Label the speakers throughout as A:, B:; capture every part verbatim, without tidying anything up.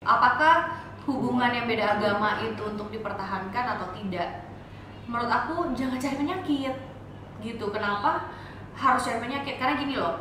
A: Apakah hubungan yang beda agama itu untuk dipertahankan atau tidak? Menurut aku jangan cari penyakit gitu. Kenapa harus cari penyakit? Karena gini loh,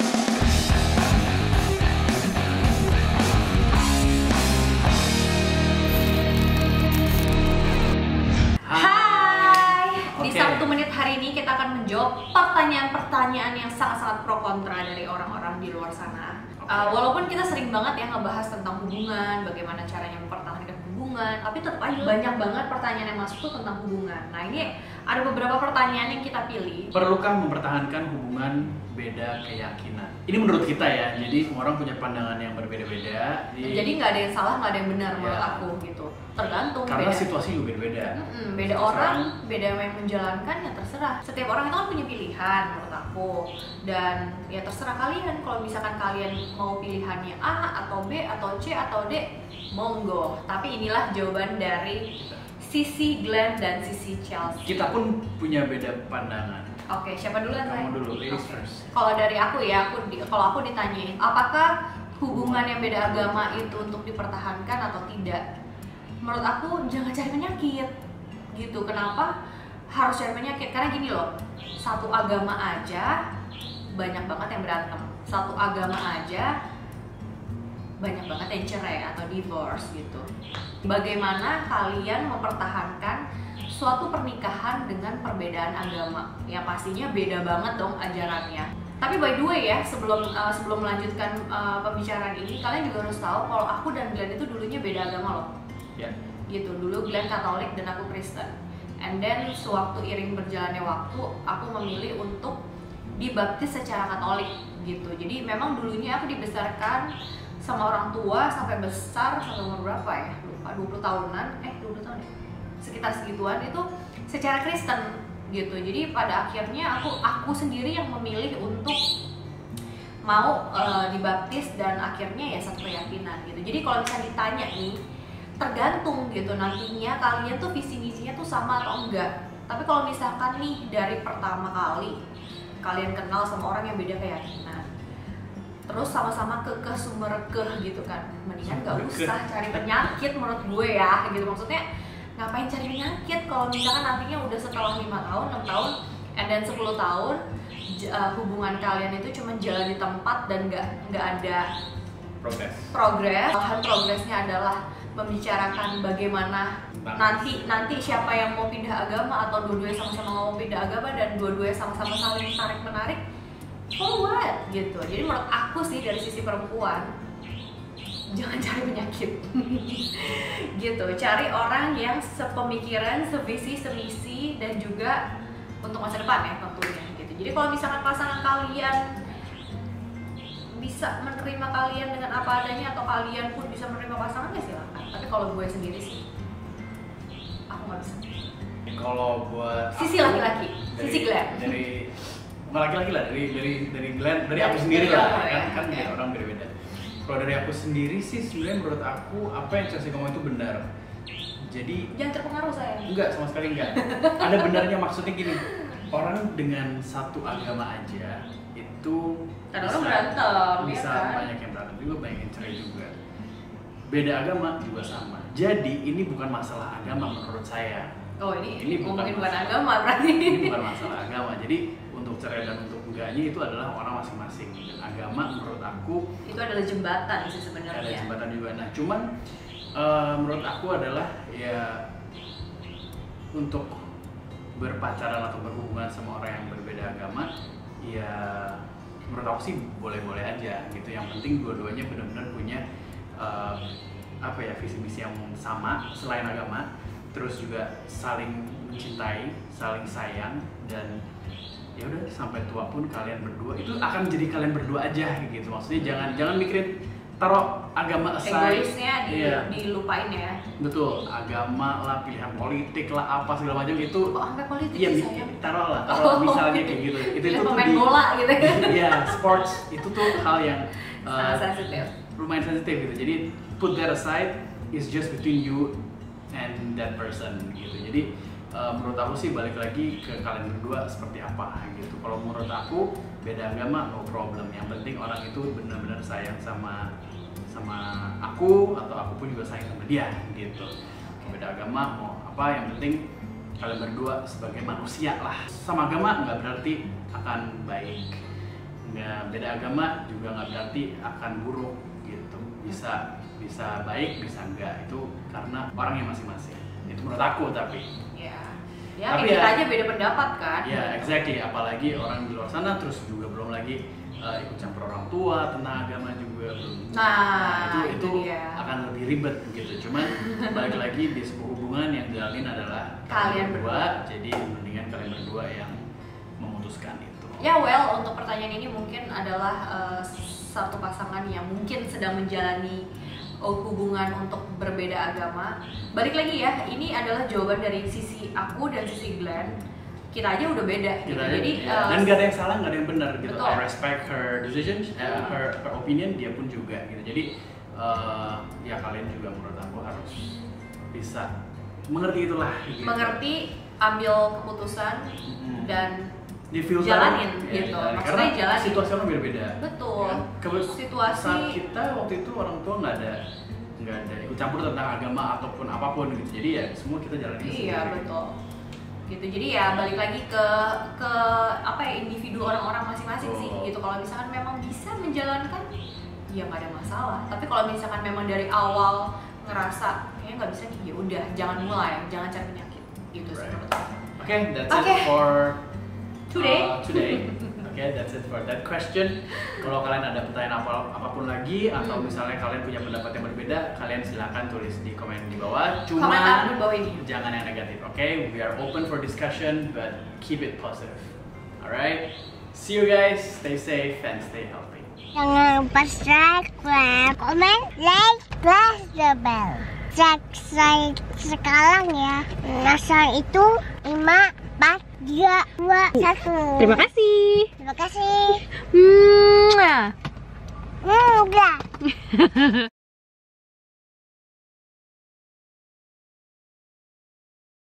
A: hai, di
B: Oke.
A: satu menit hari ini kita akan menjawab pertanyaan-pertanyaan yang sangat-sangat pro kontra dari orang-orang di luar sana. Uh, walaupun kita sering banget ya ngebahas tentang hubungan, bagaimana caranya mempertahankan hubungan, tapi tetap aja banyak banget pertanyaan yang masuk tuh tentang hubungan. Nah ini ada beberapa pertanyaan yang kita pilih.
B: Perlukah mempertahankan hubungan beda keyakinan? Ini menurut kita ya, jadi semua orang punya pandangan yang berbeda-beda.
A: Jadi nggak ada yang salah, nggak ada yang benar menurut
B: Ya.
A: aku gitu. Tergantung.
B: Karena
A: beda.
B: situasi juga beda-beda.
A: Mm-mm, beda orang, beda yang menjalankan, ya terserah. Setiap orang itu kan punya pilihan menurut aku. Dan ya terserah kalian. Kalau misalkan kalian mau pilihannya A atau B atau C atau D, monggo. Tapi inilah jawaban dari sisi Glenn dan sisi Chelsea.
B: Kita pun punya beda pandangan.
A: Oke, siapa duluan?
B: Kamu
A: Ray?
B: dulu, ladies
A: Oke.
B: first.
A: Kalau dari aku ya, aku di, kalau aku ditanyain, apakah hubungan yang beda agama itu untuk dipertahankan atau tidak? Menurut aku jangan cari penyakit gitu. Kenapa harus cari penyakit? Karena gini loh, satu agama aja banyak banget yang berantem. Satu agama aja banyak banget yang cerai atau divorce gitu. Bagaimana kalian mempertahankan suatu pernikahan dengan perbedaan agama? Ya pastinya beda banget dong ajarannya. Tapi by the way ya, sebelum uh, sebelum melanjutkan uh, pembicaraan ini, kalian juga harus tahu kalau aku dan Glenn itu dulunya beda agama loh.
B: Ya.
A: Gitu, dulu Glenn Katolik dan aku Kristen. And then sewaktu iring berjalannya waktu, aku memilih untuk dibaptis secara Katolik gitu. Jadi memang dulunya aku dibesarkan sama orang tua sampai besar sampai umur berapa ya? Lupa, dua puluh tahunan, eh dua puluh tahun ya? Sekitar segituan itu secara Kristen gitu. Jadi pada akhirnya aku aku sendiri yang memilih untuk mau uh, dibaptis dan akhirnya ya satu keyakinan gitu. Jadi kalau misalnya ditanya nih, tergantung gitu nantinya kalian tuh visi misinya tuh sama atau enggak. Tapi kalau misalkan nih dari pertama kali kalian kenal sama orang yang beda keyakinan, terus sama-sama kekeh sumber keh gitu kan, mendingan gak usah cari penyakit menurut gue ya gitu. Maksudnya ngapain cari penyakit kalau misalkan nantinya udah setelah lima tahun, enam tahun, and then sepuluh tahun uh, hubungan kalian itu cuma jalan di tempat dan gak, gak ada
B: Progres.
A: progres. Bahan progresnya adalah membicarakan bagaimana
B: Tentang
A: nanti nanti siapa yang mau pindah agama atau dua-duanya sama-sama mau pindah agama dan dua-duanya sama-sama saling tarik menarik. For what gitu. Jadi menurut aku sih dari sisi perempuan jangan cari penyakit. Gitu. Cari orang yang sepemikiran, sevisi, semisi dan juga untuk masa depan ya tentunya gitu. Jadi kalau misalkan pasangan kalian bisa menerima kalian dengan apa adanya atau kalian pun bisa menerima pasangan ya silakan. Tapi kalau gue sendiri sih aku nggak bisa.
B: Kalau buat
A: Sisi
B: aku,
A: laki-laki,
B: dari-
A: sisi Glenn.
B: Dari bukan laki-laki lah, dari dari dari Glenn, dari aku
A: Dari-
B: sendiri
A: dari
B: lah,
A: kamu,
B: kan
A: ya.
B: kan
A: Oke.
B: orang beda-beda. Kalau dari aku sendiri sih sebenarnya menurut aku apa yang Chelsea ngomong itu benar. Jadi
A: Jangan terpengaruh saya.
B: enggak, sama sekali enggak. Ada benarnya, maksudnya gini, orang dengan satu agama aja itu
A: Kadang orang berantem,
B: bisa
A: ya kan?
B: banyak yang berantem juga, banyak yang cerai juga. Beda agama juga sama. Jadi ini bukan masalah agama menurut saya.
A: Oh ini,
B: Ini bukan
A: ngomongin bukan
B: masalah.
A: agama berarti.
B: Ini bukan masalah agama. Jadi untuk cerai dan untuk enggaknya itu adalah orang masing-masing. Dan agama menurut aku
A: Itu adalah jembatan sih
B: ada
A: sebenarnya.
B: jembatan juga. Nah, cuman eh, menurut aku adalah ya untuk berpacaran atau berhubungan sama orang yang berbeda agama, ya menurut aku sih boleh-boleh aja gitu. Yang penting dua-duanya benar-benar punya eh, apa ya visi misi yang sama selain agama, terus juga saling mencintai, saling sayang, dan ya udah sampai tua pun kalian berdua itu akan jadi kalian berdua aja gitu. Maksudnya jangan jangan mikirin taruh agama aside.
A: Egoisnya di,
B: Iya.
A: dilupain ya.
B: Betul, agama lah, pilihan politik lah, apa segala macam itu.
A: Kok sampai politik
B: Iya,
A: sih
B: mi-
A: saya?
B: taruh lah, taruh
A: Oh,
B: misalnya
A: gitu.
B: kayak gitu. Itu
A: Pilih
B: itu tuh
A: pemain
B: di-
A: bola gitu.
B: Iya, sports itu tuh hal yang uh,
A: Sangat sensitif.
B: lumayan sensitif gitu. Jadi put that aside, is just between you and that person gitu. Jadi uh, menurut aku sih balik lagi ke kalian berdua seperti apa gitu. Kalau menurut aku beda agama no problem. Yang penting orang itu benar-benar sayang sama sama aku atau aku pun juga sayang sama dia gitu. Beda agama mau apa, yang penting kalian berdua sebagai manusia lah. Sama agama nggak berarti akan baik, nggak beda agama juga nggak berarti akan buruk gitu. Bisa bisa baik bisa enggak, itu karena orangnya masing-masing. Itu menurut aku. Tapi
A: ya ya
B: tapi
A: kita
B: ya,
A: aja beda pendapat kan.
B: ya exactly, apalagi orang di luar sana, terus juga belum lagi uh, ikut campur orang tua tentang agama juga belum.
A: Nah,
B: Nah, itu
A: itu
B: itu
A: dia.
B: akan lebih ribet gitu. Cuman balik lagi di sebuah hubungan yang jalin adalah
A: Kalian
B: berdua, jadi mendingan kalian berdua yang memutuskan itu.
A: Ya well, untuk pertanyaan ini mungkin adalah uh, satu pasangan yang mungkin sedang menjalani uh, hubungan untuk berbeda agama. Balik lagi ya, ini adalah jawaban dari sisi aku dan sisi Glenn. Kita aja udah beda gitu.
B: Kita aja,
A: Jadi
B: ya.
A: uh,
B: Dan gak ada yang salah, gak ada yang benar gitu.
A: betul.
B: I respect her decision, uh, her, her opinion, dia pun juga gitu. Jadi uh, ya kalian juga menurut aku harus bisa mengerti itulah. Gitu.
A: mengerti, ambil keputusan
B: Hmm.
A: dan
B: Di filter,
A: jalanin
B: ya,
A: gitu.
B: jalanin.
A: Maksudnya
B: Karena
A: jalanin.
B: situasi orang beda-beda.
A: Betul.
B: Ya. Kebe-
A: Situasi-
B: saat kita waktu itu orang tua nggak ada nggak ada ikut campur tentang agama ataupun apapun gitu. Jadi ya semua kita jalanin sendiri.
A: Iya betul. Gitu. Jadi ya balik lagi ke ke apa ya, individu orang-orang masing-masing sih
B: Oh.
A: gitu. Kalau misalkan memang bisa menjalankan, ya nggak ada masalah. Tapi kalau misalkan memang dari awal ngerasa kayaknya nggak bisa nih, ya udah jangan mulai, jangan cari penyakit. Gitu sih
B: Right.
A: menurut aku.
B: Oke, that's
A: Oke.
B: it for
A: Today.
B: uh, today. Oke, that's it for that question. Kalau kalian ada pertanyaan apa apapun lagi atau misalnya kalian punya pendapat yang berbeda, kalian silakan tulis di komen di bawah. Cuma
A: Komentar di bawah ini.
B: jangan yang negatif, oke? We are open for discussion, but keep it positive. Alright? See you guys. Stay safe and stay healthy.
C: Jangan lupa subscribe, komen, like, plus the bell. Subscribe sekarang ya. Nasar itu lima, empat, tiga, dua, satu.
D: Terima kasih.
C: Terima kasih.